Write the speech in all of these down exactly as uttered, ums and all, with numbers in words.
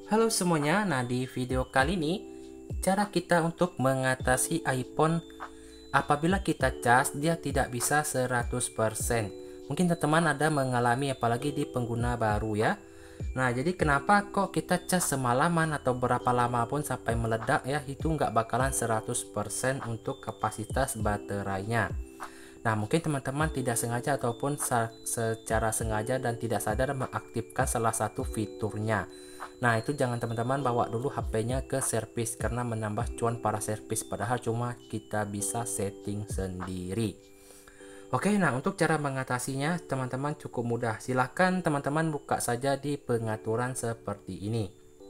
Halo semuanya, nah di video kali ini cara kita untuk mengatasi iPhone apabila kita cas dia tidak bisa seratus persen. Mungkin teman-teman ada mengalami apalagi di pengguna baru ya. Nah jadi kenapa kok kita cas semalaman atau berapa lama pun sampai meledak ya, itu nggak bakalan seratus persen untuk kapasitas baterainya. Nah mungkin teman-teman tidak sengaja ataupun secara sengaja dan tidak sadar mengaktifkan salah satu fiturnya. Nah itu jangan teman-teman bawa dulu H P-nya ke servis karena menambah cuan para servis, padahal cuma kita bisa setting sendiri. Oke, nah untuk cara mengatasinya teman-teman cukup mudah. Silahkan teman-teman buka saja di pengaturan seperti ini.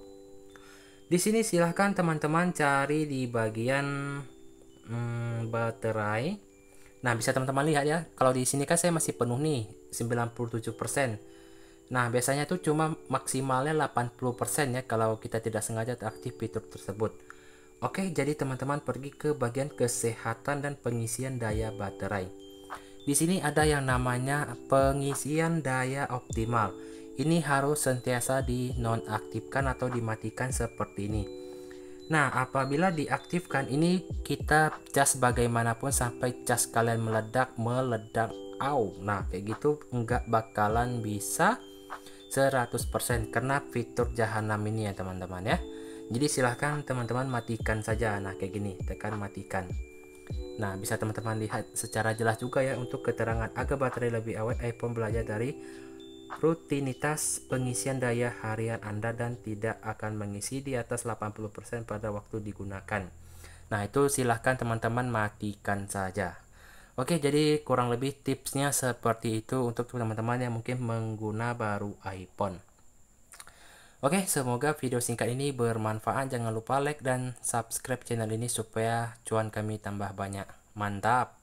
Di sini silahkan teman-teman cari di bagian hmm, baterai. Nah bisa teman-teman lihat ya, kalau di sini kan saya masih penuh nih sembilan puluh tujuh persen. Nah, biasanya tuh cuma maksimalnya delapan puluh persen ya kalau kita tidak sengaja teraktif fitur tersebut. Oke, jadi teman-teman pergi ke bagian kesehatan dan pengisian daya baterai. Di sini ada yang namanya pengisian daya optimal. Ini harus sentiasa dinonaktifkan atau dimatikan seperti ini. Nah, apabila diaktifkan ini kita cas bagaimanapun sampai cas kalian meledak, meledak, au. Nah, kayak gitu nggak bakalan bisa seratus persen karena fitur jahanam ini ya teman-teman ya. Jadi silahkan teman-teman matikan saja. Nah kayak gini, tekan matikan. Nah bisa teman-teman lihat secara jelas juga ya untuk keterangan agar baterai lebih awet, iPhone belajar dari rutinitas pengisian daya harian Anda dan tidak akan mengisi di atas delapan puluh persen pada waktu digunakan. Nah itu silahkan teman-teman matikan saja. Oke, jadi kurang lebih tipsnya seperti itu untuk teman-teman yang mungkin mengguna baru iPhone. Oke, semoga video singkat ini bermanfaat. Jangan lupa like dan subscribe channel ini supaya cuan kami tambah banyak. Mantap!